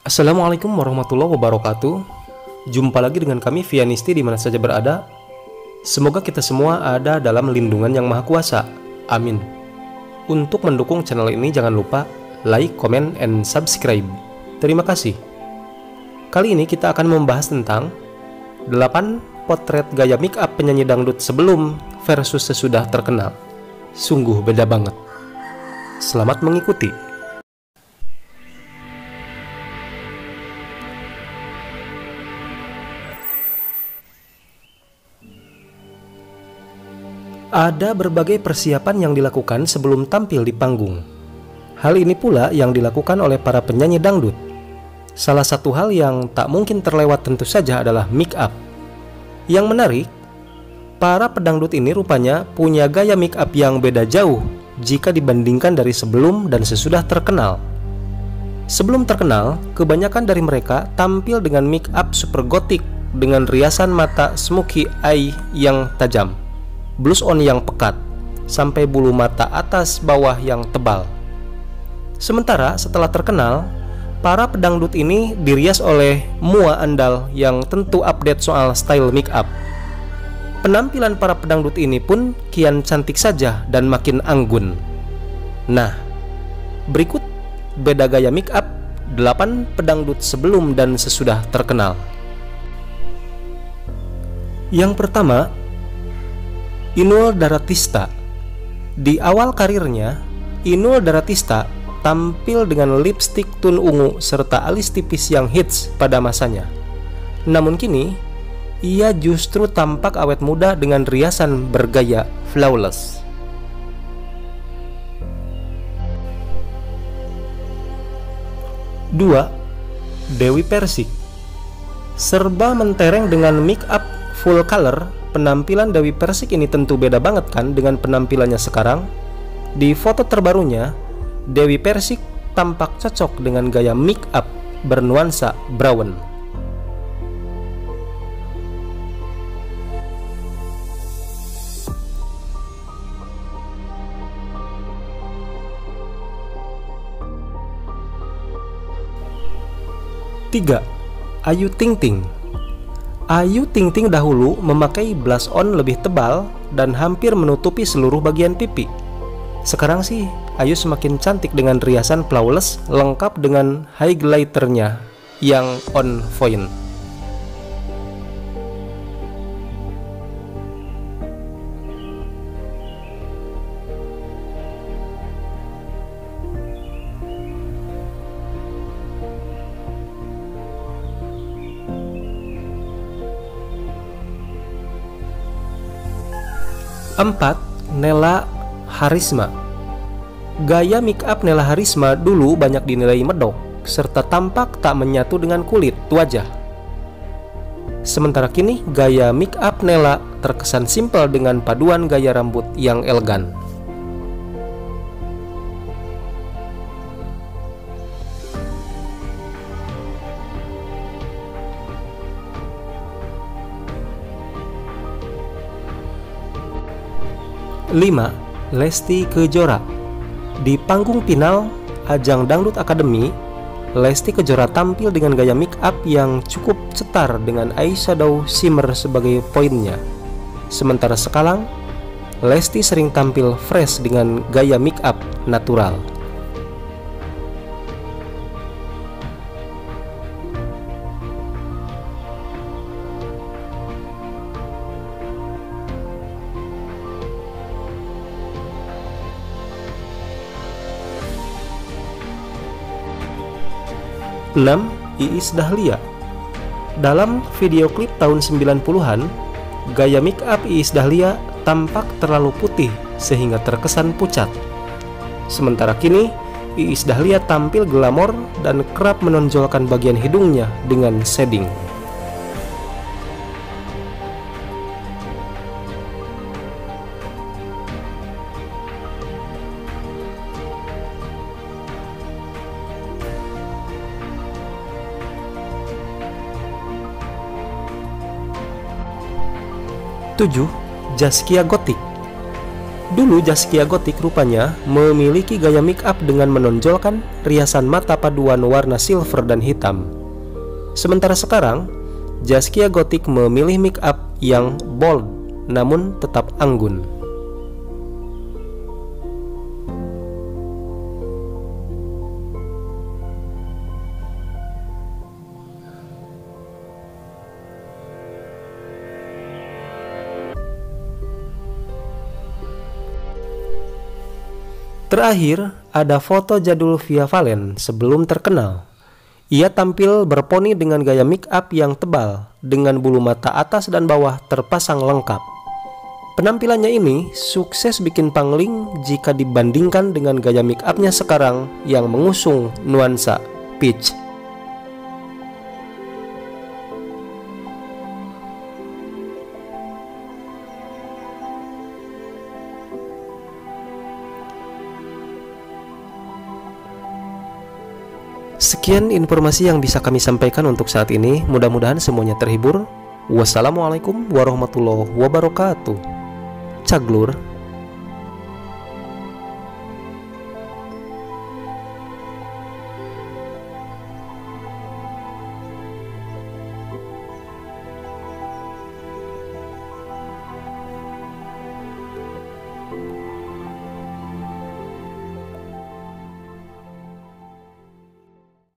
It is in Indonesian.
Assalamualaikum warahmatullahi wabarakatuh. Jumpa lagi dengan kami Vianisti di mana saja berada. Semoga kita semua ada dalam lindungan yang maha kuasa. Amin. Untuk mendukung channel ini jangan lupa like, comment, and subscribe. Terima kasih. Kali ini kita akan membahas tentang 8 potret gaya make up penyanyi dangdut sebelum versus sesudah terkenal. Sungguh beda banget. Selamat mengikuti. Ada berbagai persiapan yang dilakukan sebelum tampil di panggung. Hal ini pula yang dilakukan oleh para penyanyi dangdut. Salah satu hal yang tak mungkin terlewat tentu saja adalah make up. Yang menarik, para pedangdut ini rupanya punya gaya make up yang beda jauh jika dibandingkan dari sebelum dan sesudah terkenal. Sebelum terkenal, kebanyakan dari mereka tampil dengan make up super gotik dengan riasan mata smoky eye yang tajam, blush on yang pekat, sampai bulu mata atas bawah yang tebal. Sementara setelah terkenal, para pedangdut ini dirias oleh mua andal yang tentu update soal style make up. Penampilan para pedangdut ini pun kian cantik saja dan makin anggun. Nah, berikut beda gaya make up 8 pedangdut sebelum dan sesudah terkenal. Yang pertama, Inul Daratista. Di awal karirnya, Inul Daratista tampil dengan lipstik tun ungu serta alis tipis yang hits pada masanya. Namun kini, ia justru tampak awet muda dengan riasan bergaya flawless. Dua, Dewi Persik. Serba mentereng dengan make up full color. Penampilan Dewi Persik ini tentu beda banget kan dengan penampilannya sekarang. Di foto terbarunya, Dewi Persik tampak cocok dengan gaya make up bernuansa brown. Tiga, Ayu Ting Ting. Ayu Ting Ting dahulu memakai blush on lebih tebal dan hampir menutupi seluruh bagian pipi. Sekarang sih Ayu semakin cantik dengan riasan flawless lengkap dengan highlighternya yang on point. Empat, Nela Harisma. Gaya make up Nela Harisma dulu banyak dinilai medok serta tampak tak menyatu dengan kulit wajah. Sementara kini gaya make up Nela terkesan simpel dengan paduan gaya rambut yang elegan. Lima, Lesti Kejora. Di panggung final ajang Dangdut Academy, Lesti Kejora tampil dengan gaya make up yang cukup cetar dengan eyeshadow shimmer sebagai poinnya. Sementara sekarang, Lesti sering tampil fresh dengan gaya make up natural. Enam, Iis Dahlia. Dalam video klip tahun 90-an, gaya make up Iis Dahlia tampak terlalu putih sehingga terkesan pucat. Sementara kini, Iis Dahlia tampil glamor dan kerap menonjolkan bagian hidungnya dengan shading. Tujuh, Zaskia Gotik. Dulu Zaskia Gotik rupanya memiliki gaya make up dengan menonjolkan riasan mata paduan warna silver dan hitam. Sementara sekarang, Zaskia Gotik memilih make up yang bold namun tetap anggun. Terakhir, ada foto jadul Via Valen sebelum terkenal. Ia tampil berponi dengan gaya make up yang tebal, dengan bulu mata atas dan bawah terpasang lengkap. Penampilannya ini sukses bikin pangling jika dibandingkan dengan gaya make upnya sekarang yang mengusung nuansa peach. Sekian informasi yang bisa kami sampaikan untuk saat ini. Mudah-mudahan semuanya terhibur. Wassalamualaikum warahmatullahi wabarakatuh. Caglur.